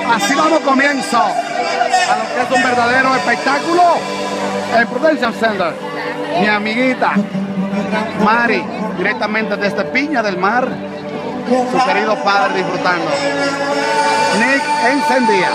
Así damos comienzo a lo que es un verdadero espectáculo en Prudential Center. Mi amiguita Mari, directamente desde Piña del Mar, su querido padre disfrutando. Nick encendía.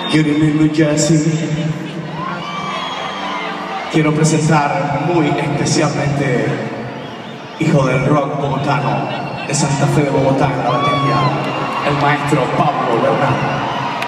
Quiero New Jersey. Quiero presentar muy especialmente hijo del rock bogotano de Santa Fe de Bogotá en la batería, el maestro Pablo Bernal.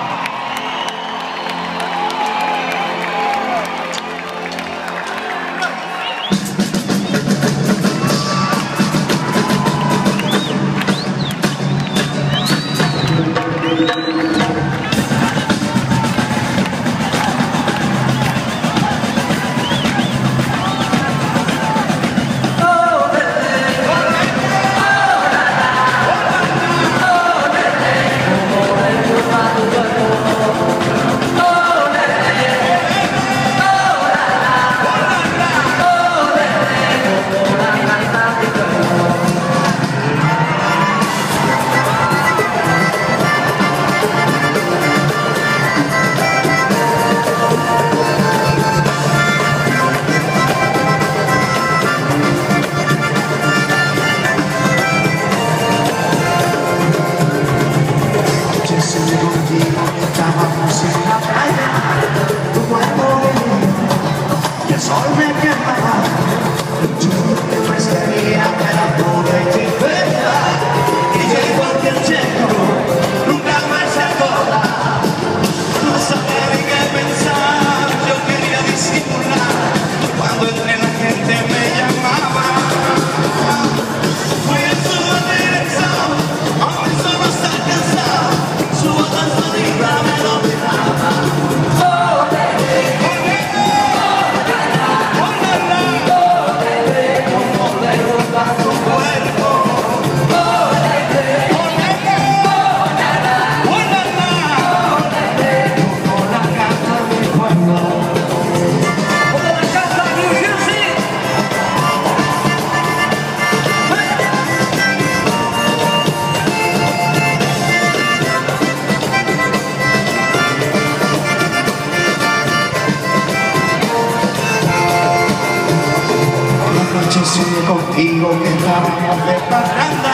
Contigo que estábamos de parranda,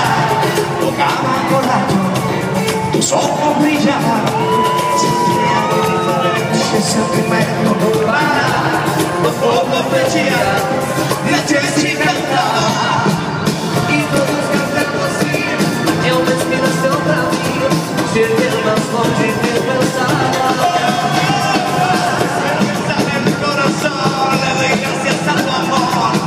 tocaba corazón, tus ojos brillaban, sentía diferencia ese primer urbana, los ojos brillan, la gente cantaba, e todos cantam poesia, é uma inspiração pra mim, cheguei mais longe que eu pensava. Sale del corazón, le doy gracias a tu amor.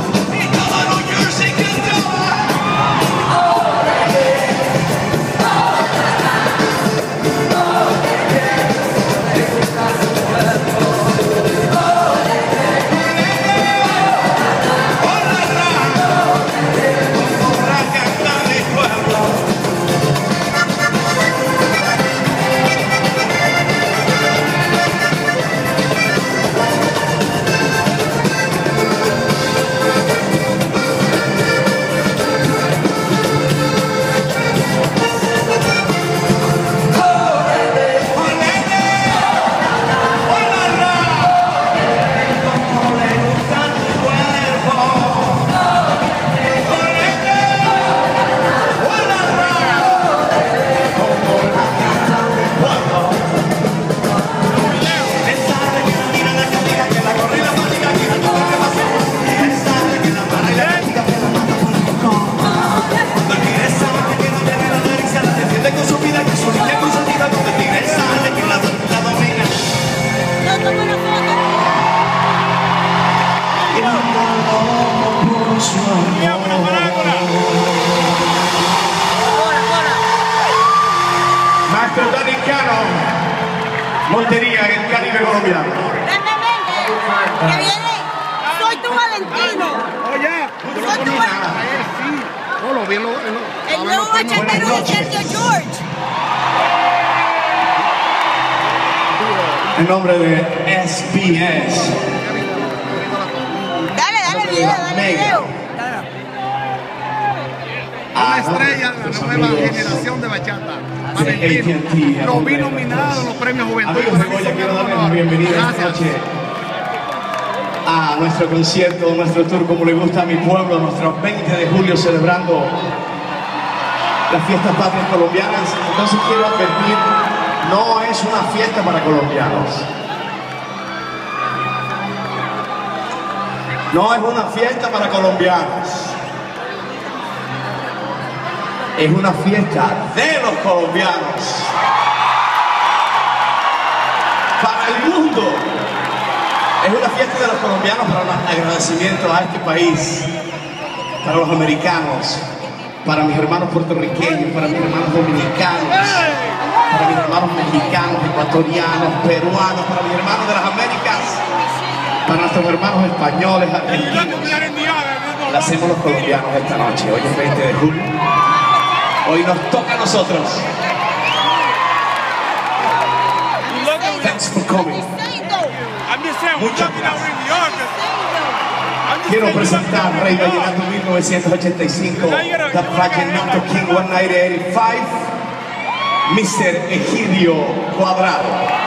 Maestro Dani Cano, Montería, en el Caribe colombiano. Que viene, soy tu Valentino. Oye, Soy tu Valentino. No, lo vi en El nuevo bachatero de Sergio George. En nombre de SBS. Dale video. Una estrella de la nueva generación de bachata. Valentino. Lo vi nominado en los premios Juventud. Amigos de Goya, quiero darles la bienvenida esta noche a nuestro concierto, nuestro tour como le gusta a mi pueblo, nuestro 20 de julio celebrando las fiestas patrias colombianas. Entonces quiero advertir no es una fiesta para colombianos. No es una fiesta para colombianos. Es una fiesta de los colombianos. Para el mundo. Es una fiesta de los colombianos para un agradecimiento a este país, para los americanos, para mis hermanos puertorriqueños, para mis hermanos dominicanos, para mis hermanos mexicanos, ecuatorianos, peruanos, para mis hermanos de las Américas, para nuestros hermanos españoles, argentinos. La hacemos los colombianos esta noche. Hoy es 20 de julio. Hoy nos toca a nosotros. Thanks for coming. Muchas gracias. Quiero presentar Rey Vallenato 1985, The Vallenato King 1985, Mr. Egidio Cuadrado.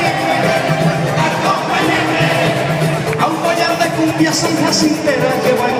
Son las cinteras que van